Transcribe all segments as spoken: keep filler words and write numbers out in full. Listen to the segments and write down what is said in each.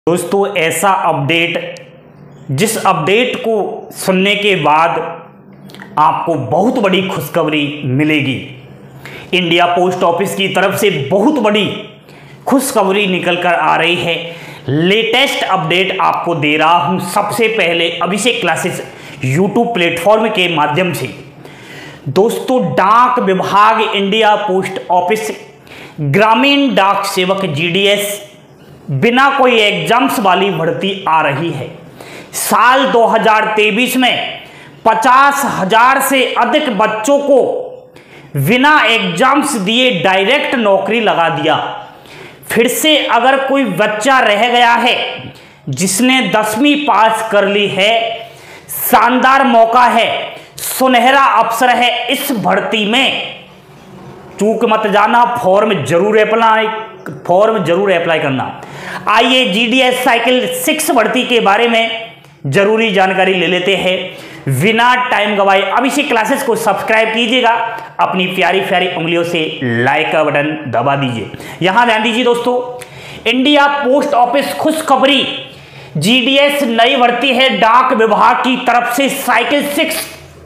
दोस्तों ऐसा अपडेट जिस अपडेट को सुनने के बाद आपको बहुत बड़ी खुशखबरी मिलेगी। इंडिया पोस्ट ऑफिस की तरफ से बहुत बड़ी खुशखबरी निकल कर आ रही है। लेटेस्ट अपडेट आपको दे रहा हूं सबसे पहले अभिषेक क्लासेस यूट्यूब प्लेटफॉर्म के माध्यम से। दोस्तों डाक विभाग इंडिया पोस्ट ऑफिस ग्रामीण डाक सेवक जीडीएस बिना कोई एग्जाम्स वाली भर्ती आ रही है। साल दो हज़ार तेईस में पचास हजार से अधिक बच्चों को बिना एग्जाम्स दिए डायरेक्ट नौकरी लगा दिया। फिर से अगर कोई बच्चा रह गया है जिसने दसवीं पास कर ली है, शानदार मौका है, सुनहरा अवसर है इस भर्ती में। चूक मत जाना, फॉर्म जरूर अप्लाई फॉर्म जरूर अप्लाई करना। आइए जीडीएस साइकिल सिक्स भर्ती के बारे में जरूरी जानकारी ले लेते हैं बिना टाइम गवाए। अभिषेक क्लासेस को सब्सक्राइब कीजिएगा, अपनी प्यारी प्यारी उंगलियों से लाइक का बटन दबा दीजिए। यहां ध्यान दीजिए दोस्तों, इंडिया पोस्ट ऑफिस खुशखबरी, जीडीएस नई भर्ती है डाक विभाग की तरफ से। साइकिल सिक्स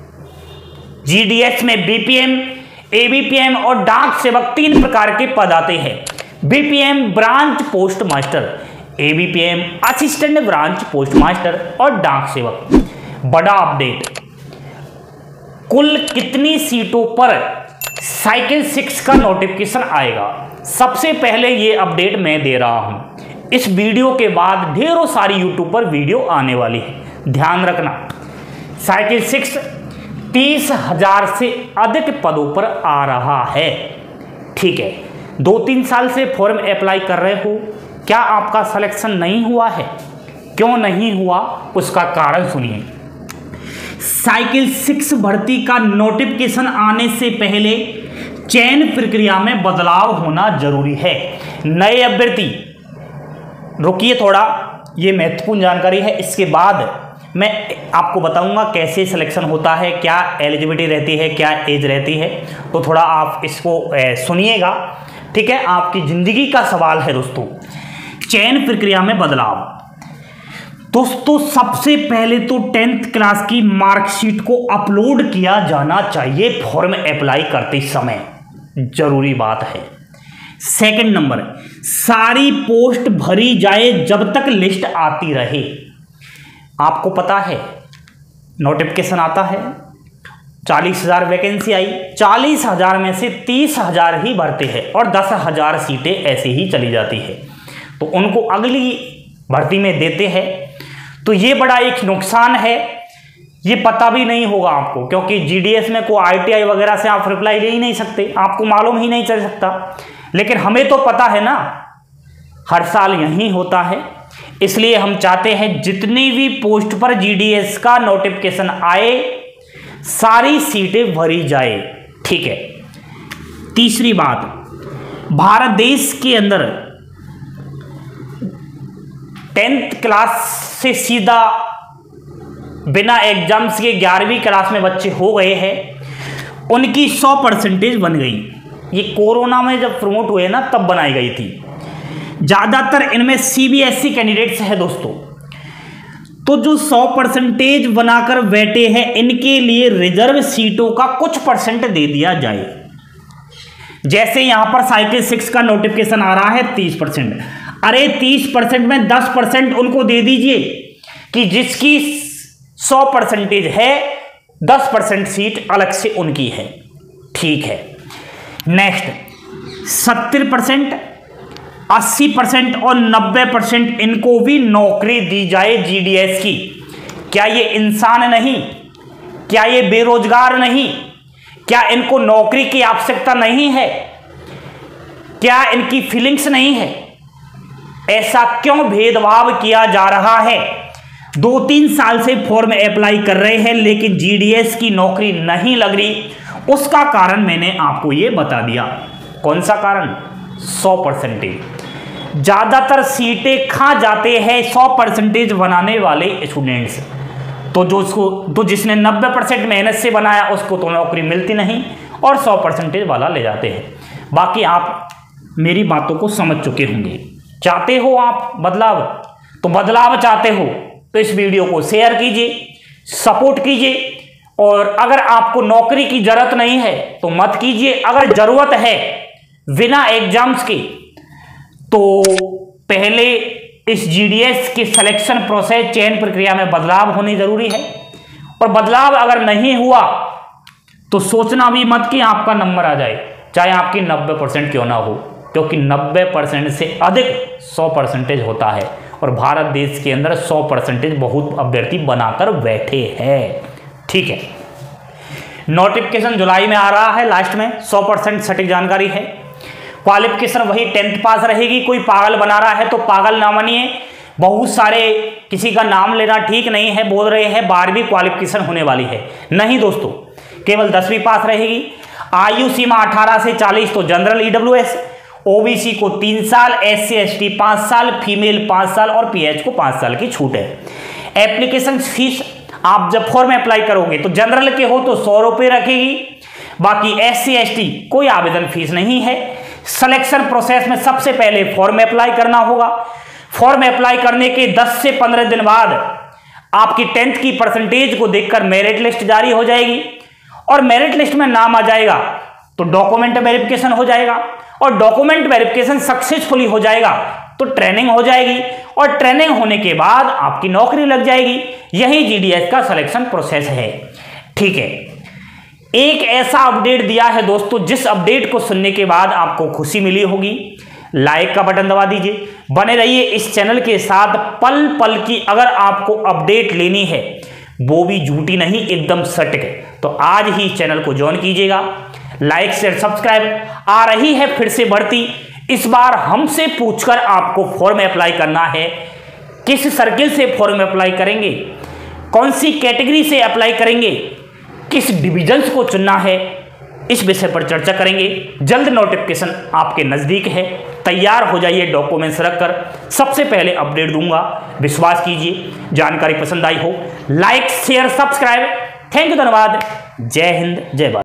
जीडीएस में बीपीएम, एबीपीएम और डाक सेवक तीन प्रकार के पद आते हैं। BPM branch post master, ABPM assistant branch post master और डाक सेवक। बड़ा अपडेट, कुल कितनी सीटों पर साइकिल सिक्स का नोटिफिकेशन आएगा, सबसे पहले ये अपडेट मैं दे रहा हूं। इस वीडियो के बाद ढेरों सारी यूट्यूब पर वीडियो आने वाली है, ध्यान रखना। साइकिल सिक्स तीस हजार से अधिक पदों पर आ रहा है। ठीक है, दो तीन साल से फॉर्म अप्लाई कर रहे हो, क्या आपका सिलेक्शन नहीं हुआ है? क्यों नहीं हुआ, उसका कारण सुनिए। साइकिल सिक्स भर्ती का नोटिफिकेशन आने से पहले चयन प्रक्रिया में बदलाव होना जरूरी है। नए अभ्यर्थी, रुकिए थोड़ा, ये महत्वपूर्ण जानकारी है। इसके बाद मैं आपको बताऊंगा कैसे सिलेक्शन होता है, क्या एलिजिबिलिटी रहती है, क्या एज रहती है। तो थोड़ा आप इसको सुनिएगा, ठीक है। आपकी जिंदगी का सवाल है दोस्तों। चयन प्रक्रिया में बदलाव, दोस्तों सबसे पहले तो टेंथ क्लास की मार्कशीट को अपलोड किया जाना चाहिए फॉर्म अप्लाई करते समय, जरूरी बात है। सेकंड नंबर, सारी पोस्ट भरी जाए जब तक लिस्ट आती रहे। आपको पता है नोटिफिकेशन आता है, चालीस हजार वैकेंसी आई, चालीस हजार में से तीस हजार ही भरते हैं और दस हजार सीटें ऐसे ही चली जाती है, तो उनको अगली भर्ती में देते हैं। तो ये बड़ा एक नुकसान है, ये पता भी नहीं होगा आपको, क्योंकि जीडीएस में कोई आईटीआई वगैरह से आप रिप्लाई ले ही नहीं सकते, आपको मालूम ही नहीं चल सकता। लेकिन हमें तो पता है ना, हर साल यही होता है। इसलिए हम चाहते हैं जितनी भी पोस्ट पर जीडीएस का नोटिफिकेशन आए सारी सीटें भरी जाए, ठीक है। तीसरी बात, भारत देश के अंदर टेंथ क्लास से सीधा बिना एग्जाम्स के ग्यारहवीं क्लास में बच्चे हो गए हैं, उनकी सौ परसेंटेज बन गई। ये कोरोना में जब प्रमोट हुए ना तब बनाई गई थी। ज्यादातर इनमें सीबीएसई कैंडिडेट्स है दोस्तों। तो जो सौ परसेंटेज बनाकर बैठे हैं, इनके लिए रिजर्व सीटों का कुछ परसेंट दे दिया जाए। जैसे यहां पर साइकिल सिक्स का नोटिफिकेशन आ रहा है तीस परसेंट, अरे तीस परसेंट में दस परसेंट उनको दे दीजिए कि जिसकी सौ परसेंटेज है दस परसेंट सीट अलग से उनकी है, ठीक है। नेक्स्ट, सत्तर परसेंट, अस्सी परसेंट और नब्बे परसेंट इनको भी नौकरी दी जाए जीडीएस की। क्या ये इंसान नहीं? क्या ये बेरोजगार नहीं? क्या इनको नौकरी की आवश्यकता नहीं है? क्या इनकी फीलिंग्स नहीं है? ऐसा क्यों भेदभाव किया जा रहा है? दो तीन साल से फॉर्म अप्लाई कर रहे हैं लेकिन जीडीएस की नौकरी नहीं लग रही। उसका कारण मैंने आपको ये बता दिया। कौन सा कारण? सौ परसेंटेज। ज्यादातर सीटें खा जाते हैं सौ परसेंटेज बनाने वाले स्टूडेंट्स। तो जो उसको तो जिसने नब्बे परसेंट मेहनत से बनाया उसको तो नौकरी मिलती नहीं और सौ परसेंटेज वाला ले जाते हैं। बाकी आप मेरी बातों को समझ चुके होंगे। चाहते हो आप बदलाव, तो बदलाव चाहते हो तो इस वीडियो को शेयर कीजिए, सपोर्ट कीजिए। और अगर आपको नौकरी की जरूरत नहीं है तो मत कीजिए। अगर जरूरत है बिना एग्जाम्स की तो पहले इस जीडीएस के सिलेक्शन प्रोसेस चयन प्रक्रिया में बदलाव होनी जरूरी है। और बदलाव अगर नहीं हुआ तो सोचना भी मत कि आपका नंबर आ जाए, चाहे आपकी नब्बे परसेंट क्यों ना हो, क्योंकि नब्बे परसेंट से अधिक सौ परसेंटेज होता है और भारत देश के अंदर सौ परसेंटेज बहुत अभ्यर्थी बनाकर बैठे हैं। ठीक है, नोटिफिकेशन जुलाई में आ रहा है, लास्ट में सौ परसेंट सटीक जानकारी है। क्वालिफिकेशन वही टेंथ पास रहेगी। कोई पागल बना रहा है तो पागल ना बनिए। बहुत सारे किसी का नाम लेना ठीक नहीं है, बोल रहे हैं बारहवीं क्वालिफिकेशन होने वाली है। नहीं दोस्तों, केवल दसवीं पास रहेगी। आयु सीमा अठारह से चालीस तो जनरल ईडब्ल्यूएस, ओबीसी को तीन साल, एस सी एस टी पाँच साल, फीमेल पाँच साल और पीएच को पाँच साल की छूट है। एप्लीकेशन फीस आप जब फॉर्म अप्लाई करोगे तो जनरल के हो तो सौ रुपये रखेगी, बाकी एस सी एस टी कोई आवेदन फीस नहीं है। सिलेक्शन प्रोसेस में सबसे पहले फॉर्म अप्लाई करना होगा। फॉर्म अप्लाई करने के दस से पंद्रह दिन बाद आपकी टेंथ की परसेंटेज को देखकर मेरिट लिस्ट जारी हो जाएगी और मेरिट लिस्ट में नाम आ जाएगा तो डॉक्यूमेंट वेरिफिकेशन हो जाएगा और डॉक्यूमेंट वेरिफिकेशन सक्सेसफुली हो जाएगा तो ट्रेनिंग हो जाएगी और ट्रेनिंग होने के बाद आपकी नौकरी लग जाएगी। यही जीडीएस का सिलेक्शन प्रोसेस है। ठीक है, एक ऐसा अपडेट दिया है दोस्तों, जिस अपडेट को सुनने के बाद आपको खुशी मिली होगी। लाइक का बटन दबा दीजिए, बने रहिए इस चैनल के साथ। पल पल की अगर आपको अपडेट लेनी है, वो भी झूठी नहीं, एकदम सटीक, तो आज ही चैनल को ज्वाइन कीजिएगा। Like share subscribe. आ रही है फिर से बढ़ती, इस बार हमसे पूछकर आपको फॉर्म अप्लाई करना है। किस सर्किल से फॉर्म अप्लाई करेंगे, कौन सी कैटेगरी से अप्लाई करेंगे, किस डिविजन्स को चुनना है, इस विषय पर चर्चा करेंगे। जल्द नोटिफिकेशन आपके नज़दीक है, तैयार हो जाइए डॉक्यूमेंट्स रखकर। सबसे पहले अपडेट दूंगा, विश्वास कीजिए। जानकारी पसंद आई हो like share subscribe. Thank you, धन्यवाद। जय हिंद, जय भारत।